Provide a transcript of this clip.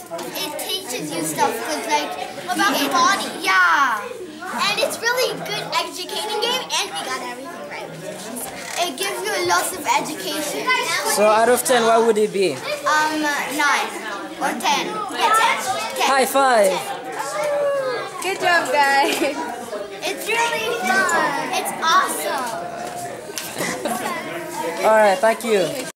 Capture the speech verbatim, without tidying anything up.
it teaches you stuff with like about the body. Yeah, and it's really good educating game, and we got everything right. It gives you lots of education. So out of ten, what would it be? Um, nine or ten. Yeah, ten. ten. High five. ten. Good job, guys. It's really fun. It's awesome. All right, thank you.